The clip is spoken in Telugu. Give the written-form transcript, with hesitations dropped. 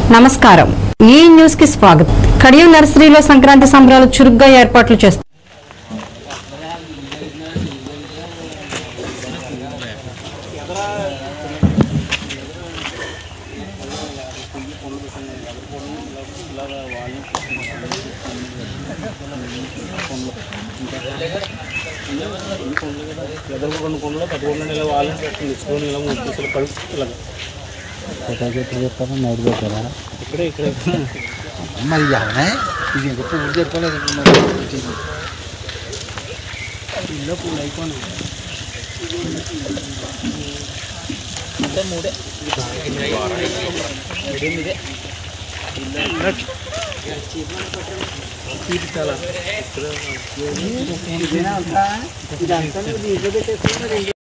నమస్కారం ఈ న్యూస్ కి స్వాగతం. కడియం నర్సరీలో సంక్రాంతి సంబరాలు చురుగ్గా ఏర్పాట్లు చేస్తారు. మరి ఇది ఎప్పుడు చెప్పలేదు ఇల్లు పూలు అయిపోయినాయి మూడే